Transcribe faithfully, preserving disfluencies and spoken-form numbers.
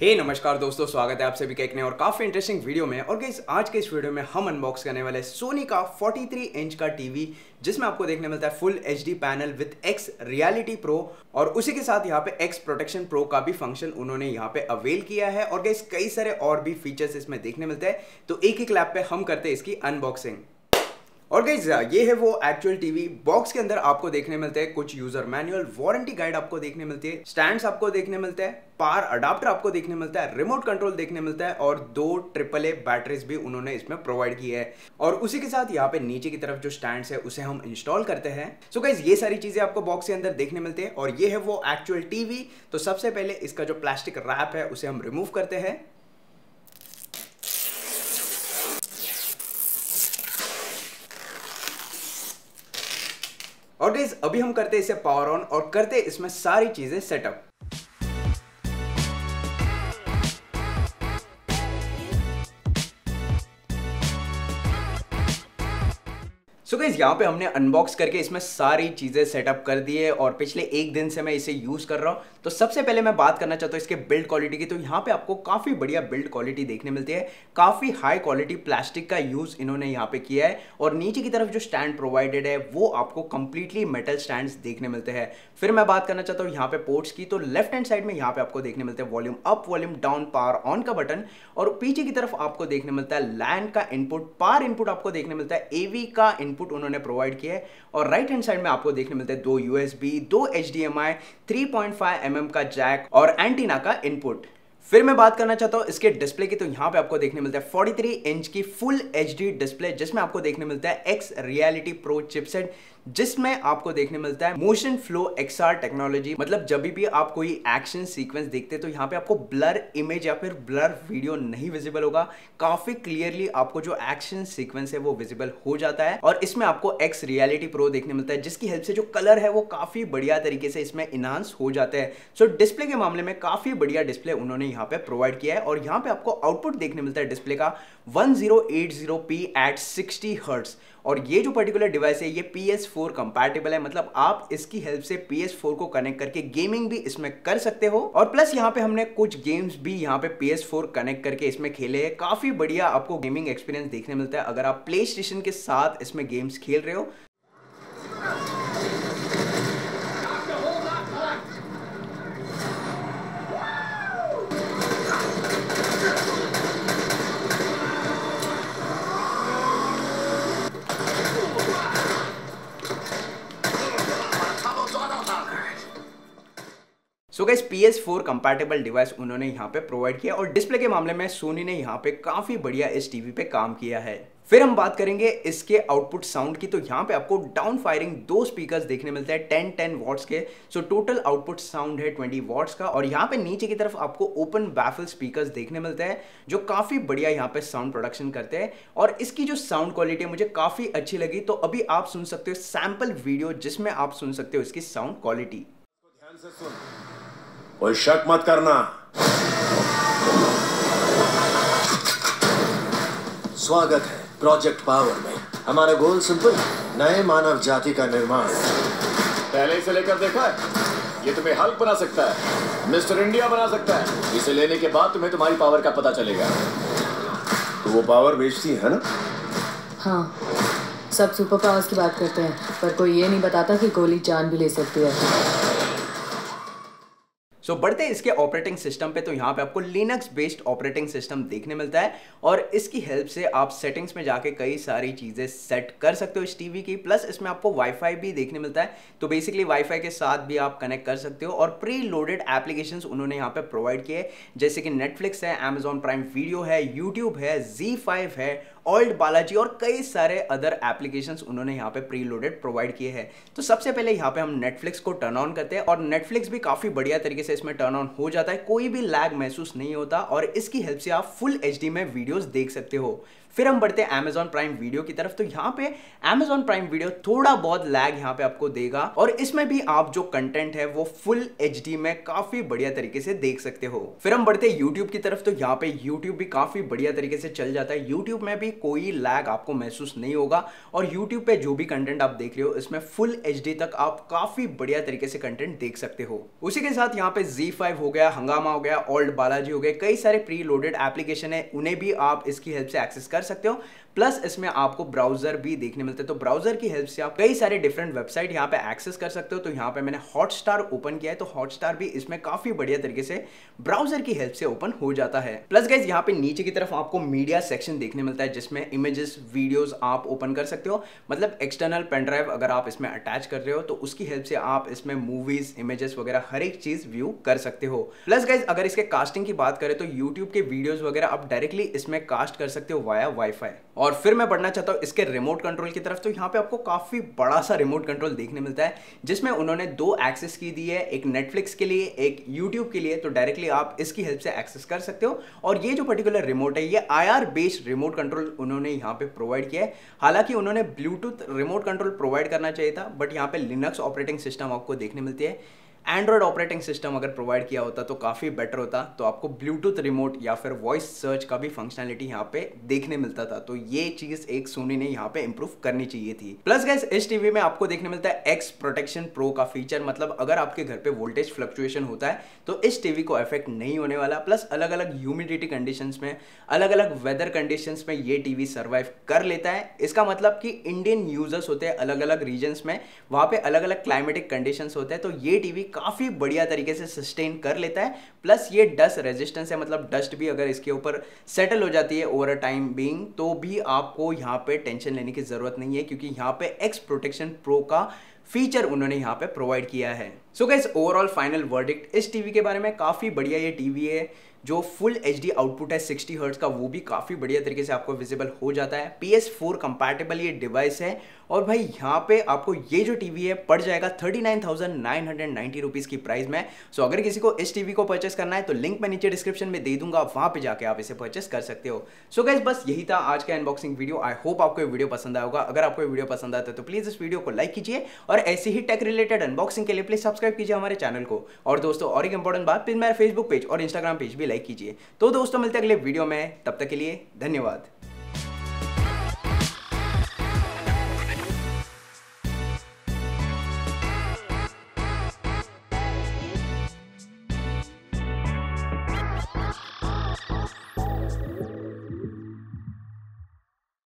हे hey, नमस्कार दोस्तों, स्वागत है आप सभी का एक नए और काफ़ी इंटरेस्टिंग वीडियो में। और गाइस आज के इस वीडियो में हम अनबॉक्स करने वाले सोनी का तैंतालीस इंच का टीवी, जिसमें आपको देखने मिलता है full HD panel with X reality pro, और उसी के साथ यहाँ पे एक्स प्रोटेक्शन प्रो का भी फंक्शन उन्होंने यहाँ पे अवेल किया है। और गाइस कई सारे और भी फीचर्स इसमें देखने मिलते हैं, तो एक एक लैप पे हम करते हैं इसकी अनबॉक्सिंग। और गाइस ये है वो एक्चुअल टीवी। बॉक्स के अंदर आपको देखने मिलते हैं कुछ यूजर मैनुअल, वारंटी गाइड आपको देखने मिलती है, स्टैंड्स आपको देखने मिलते हैं, पावर अडाप्टर आपको देखने मिलता है, रिमोट कंट्रोल देखने मिलता है, और दो ट्रिपल ए बैटरीज भी उन्होंने इसमें प्रोवाइड की है। और उसी के साथ यहाँ पे नीचे की तरफ जो स्टैंड्स है उसे हम इंस्टॉल करते हैं। सो गाइस ये सारी चीजें आपको बॉक्स के अंदर देखने मिलती है, और ये है वो एक्चुअल टीवी। तो सबसे पहले इसका जो प्लास्टिक रैप है उसे हम रिमूव करते हैं। और गाइस अभी हम करते हैं इसे पावर ऑन और करते हैं इसमें सारी चीजें सेटअप। सो गाइस यहाँ पे हमने अनबॉक्स करके इसमें सारी चीज़ें सेटअप कर दी है, और पिछले एक दिन से मैं इसे यूज़ कर रहा हूँ। तो सबसे पहले मैं बात करना चाहता हूँ इसके बिल्ड क्वालिटी की। तो यहाँ पे आपको काफ़ी बढ़िया बिल्ड क्वालिटी देखने मिलती है, काफ़ी हाई क्वालिटी प्लास्टिक का यूज़ इन्होंने यहाँ पे किया है। और नीचे की तरफ जो स्टैंड प्रोवाइडेड है वो आपको कंप्लीटली मेटल स्टैंड देखने मिलते हैं। फिर मैं बात करना चाहता हूँ यहाँ पे पोर्ट्स की। तो लेफ्ट हैंड साइड में यहाँ पे आपको देखने मिलते हैं volume up, volume down, power on का बटन, और पीछे की तरफ आपको देखने मिलता है लैन का इनपुट, पावर इनपुट आपको देखने मिलता है, एवी का इनपुट उन्होंने प्रोवाइड किया है। और राइट हैंड साइड में आपको देखने मिलते हैं दो यूएसबी, दो HDMI, three point five M M का जैक और एंटीना का इनपुट। फिर मैं बात करना चाहता हूं इसके डिस्प्ले की। तो यहां पे आपको देखने मिलता है तैंतालीस इंच की फुल एचडी डिस्प्ले, जिसमें आपको देखने मिलता है एक्स रियलिटी प्रो चिपसेट, जिसमें आपको देखने मिलता है मोशन फ्लो एक्सआर टेक्नोलॉजी। मतलब जब भी आप कोई एक्शन सीक्वेंस देखते हैं तो यहाँ पे आपको ब्लर इमेज या फिर ब्लर वीडियो नहीं विजिबल होगा, काफी क्लियरली आपको जो एक्शन सीक्वेंस है वो विजिबल हो जाता है। और इसमें आपको एक्स रियलिटी प्रो देखने मिलता है, जिसकी हेल्प से जो कलर है वो काफी बढ़िया तरीके से इसमें इनहांस हो जाते हैं। सो डिस्प्ले के मामले में काफी बढ़िया डिस्प्ले उन्होंने यहाँ पे प्रोवाइड किया है। और यहाँ पे आपको आउटपुट देखने मिलता है डिस्प्ले का one zero eight zero P at sixty hertz. और ये जो पर्टिकुलर डिवाइस है ये पी एस फोर कंपैटिबल है, मतलब आप इसकी हेल्प से पी एस फोर को कनेक्ट करके गेमिंग भी इसमें कर सकते हो। और प्लस यहाँ पे हमने कुछ गेम्स भी यहाँ पे पी एस फोर कनेक्ट करके इसमें खेले हैं। काफी बढ़िया आपको गेमिंग एक्सपीरियंस देखने मिलता है अगर आप प्ले स्टेशन के साथ इसमें गेम्स खेल रहे हो। So guys P S four compatible device उन्होंने यहाँ पे प्रोवाइड किया, और डिस्प्ले के मामले में सोनी ने यहाँ पे काफी बढ़िया इस टीवी पे काम किया है। फिर हम बात करेंगे इसके आउटपुट साउंड की। तो यहाँ पे आपको डाउन फायरिंग दो स्पीकर्स देखने मिलते हैं टेन टेन वॉट्स के। सो टोटल आउटपुट साउंड है ट्वेंटी वॉट्स का। और यहाँ पे नीचे की तरफ आपको ओपन बैफल स्पीकर्स देखने मिलते हैं, जो काफी बढ़िया यहाँ पे साउंड प्रोडक्शन करते हैं। और इसकी जो साउंड क्वालिटी मुझे काफी अच्छी लगी। तो अभी आप सुन सकते हो सैंपल वीडियो, जिसमें आप सुन सकते हो इसकी साउंड क्वालिटी। ध्यान से सुन, कोई शक मत करना। स्वागत है प्रोजेक्ट पावर में। हमारा गोल सिंपल, नए मानव जाति का निर्माण। पहले इसे लेकर देखा है? ये तुम्हें हल्क बना सकता है, मिस्टर इंडिया बना सकता है। इसे लेने के बाद तुम्हें तुम्हारी पावर का पता चलेगा। तो वो पावर बेचती है ना? हाँ, सब सुपर पावर्स की बात करते हैं, पर कोई ये नहीं बताता कि गोली जान भी ले सकती है। सो so, बढ़ते हैं इसके ऑपरेटिंग सिस्टम पे। तो यहाँ पे आपको लिनक्स बेस्ड ऑपरेटिंग सिस्टम देखने मिलता है, और इसकी हेल्प से आप सेटिंग्स में जाके कई सारी चीज़ें सेट कर सकते हो इस टीवी की। प्लस इसमें आपको वाईफाई भी देखने मिलता है, तो बेसिकली वाईफाई के साथ भी आप कनेक्ट कर सकते हो। और प्री लोडेड एप्लीकेशंस उन्होंने यहाँ पे प्रोवाइड किए, जैसे कि नेटफ्लिक्स है, अमेजॉन प्राइम वीडियो है, यूट्यूब है, जी फाइव है, ओल्ड बालाजी, और कई सारे अदर एप्लीकेशंस उन्होंने यहाँ पे प्री लोडेड प्रोवाइड किए हैं। तो सबसे पहले यहाँ पे हम नेटफ्लिक्स को टर्न ऑन करते हैं, और नेटफ्लिक्स भी काफ़ी बढ़िया तरीके से इसमें टर्न ऑन हो जाता है, कोई भी लैग महसूस नहीं होता, और इसकी हेल्प से आप फुल एचडी में वीडियोस देख सकते हो। फिर हम बढ़ते हैं Amazon प्राइम वीडियो की तरफ। तो यहाँ पे Amazon प्राइम वीडियो थोड़ा बहुत लैग यहाँ पे आपको देगा और इसमें भी आप जो कंटेंट है वो फुल एचडी में काफी बढ़िया तरीके से देख सकते हो। फिर हम बढ़ते हैं YouTube की तरफ। तो यहाँ पे YouTube भी काफी बढ़िया तरीके से चल जाता है। YouTube में भी कोई लैग आपको महसूस नहीं होगा और YouTube पे जो भी कंटेंट आप देख रहे हो इसमें फुल एचडी तक आप काफी बढ़िया तरीके से कंटेंट देख सकते हो। उसी के साथ यहाँ पे ज़ी फाइव हो गया, हंगामा हो गया, ओल्ड बालाजी हो गए, कई सारे प्री लोडेड एप्लीकेशन है, उन्हें भी आप इसकी हेल्प से एक्सेस कर सकते हो। प्लस इसमें आपको ब्राउजर भी देखने मिलते हैं, तो ब्राउजर की हेल्प से आप कई सारे डिफरेंट वेबसाइट यहाँ पे एक्सेस कर सकते हो। तो यहाँ पे मैंने हॉटस्टार ओपन किया है, तो हॉटस्टार भी इसमें काफी बढ़िया तरीके से ब्राउजर की हेल्प से ओपन हो जाता है। प्लस गाइस यहाँ पे नीचे की तरफ आपको मीडिया सेक्शन देखने मिलता है जिसमें इमेजेस वीडियोस आप ओपन कर सकते हो, मतलब एक्सटर्नल पेन ड्राइव अगर आप इसमें अटैच कर रहे हो तो उसकी हेल्प से आप इसमें मूवीज, इमेजेस वगैरह हर एक चीज व्यू कर सकते हो। प्लस गाइस अगर इसके कास्टिंग की बात करें तो यूट्यूब के वीडियोस वगैरह आप डायरेक्टली इसमें कास्ट कर सकते हो वाया वाईफाई। और फिर मैं बढ़ना चाहता हूँ इसके रिमोट कंट्रोल की तरफ। तो यहाँ पे आपको काफी बड़ा सा रिमोट कंट्रोल देखने मिलता है जिसमें उन्होंने दो एक्सेस की दी है, एक नेटफ्लिक्स के लिए, एक यूट्यूब के लिए। तो डायरेक्टली आप इसकी हेल्प से एक्सेस कर सकते हो। और ये जो पर्टिकुलर रिमोट है ये I R based remote control उन्होंने यहाँ पे प्रोवाइड किया है। हालांकि उन्होंने ब्लूटूथ रिमोट कंट्रोल प्रोवाइड करना चाहिए था, बट यहाँ पे लिनक्स ऑपरेटिंग सिस्टम आपको देखने मिलती है। एंड्रॉयड ऑपरेटिंग सिस्टम अगर प्रोवाइड किया होता तो काफ़ी बेटर होता, तो आपको ब्लूटूथ रिमोट या फिर वॉइस सर्च का भी फंक्शनैलिटी यहाँ पे देखने मिलता था। तो ये चीज़ एक सोनी ने यहाँ पे इंप्रूव करनी चाहिए थी। प्लस गाइस इस टीवी में आपको देखने मिलता है एक्स प्रोटेक्शन प्रो का फीचर, मतलब अगर आपके घर पे वोल्टेज फ्लक्चुएशन होता है तो इस टीवी को इफेक्ट नहीं होने वाला। प्लस अलग अलग ह्यूमिडिटी कंडीशंस में, अलग अलग वेदर कंडीशंस में ये टीवी सर्वाइव कर लेता है। इसका मतलब कि इंडियन यूजर्स होते हैं अलग अलग रीजन्स में, वहाँ पे अलग अलग क्लाइमेटिक कंडीशंस होते हैं, तो ये टीवी काफी बढ़िया तरीके से सस्टेन कर लेता है। प्लस ये डस्ट रेजिस्टेंस है, मतलब डस्ट भी अगर इसके ऊपर सेटल हो जाती है ओवर अ टाइम बीइंग तो भी आपको यहाँ पे टेंशन लेने की जरूरत नहीं है, क्योंकि यहाँ पे एक्स प्रोटेक्शन प्रो का फीचर उन्होंने यहाँ पे प्रोवाइड किया है। So guys overall final verdict इस टीवी के बारे में, काफी बढ़िया ये टीवी है। जो फुल एचडी आउटपुट है सिक्सटी हर्ट्ज का वो भी काफी बढ़िया तरीके से आपको विजिबल हो जाता है। पी एस फोर कंपैटिबल ये डिवाइस है। और भाई यहाँ पे आपको ये जो टीवी है पड़ जाएगा thirty nine thousand nine hundred ninety rupees की प्राइस में। सो अगर किसी को इस टीवी को परचेस करना है तो लिंक मैं नीचे डिस्क्रिप्शन में दे दूंगा, वहां पे जाके आप इसे परचेस कर सकते हो। सो गाइस बस यही था आज का अनबॉक्सिंग वीडियो। आई होप आपको ये वीडियो पसंद आया होगा। अगर आपको ये वीडियो पसंद आता है तो प्लीज इस वीडियो को लाइक कीजिए और ऐसे ही टेक रिलेटेड अनबॉक्सिंग के लिए प्लीज सब्सक्राइब कीजिए हमारे चैनल को। और दोस्तों और एक इंपॉर्टेंट बात, प्लीज मेरा फेसबुक पेज और इंस्टाग्राम पेज भी लाइक कीजिए। तो दोस्तों मिलते हैं अगले वीडियो में, तब तक के लिए धन्यवाद।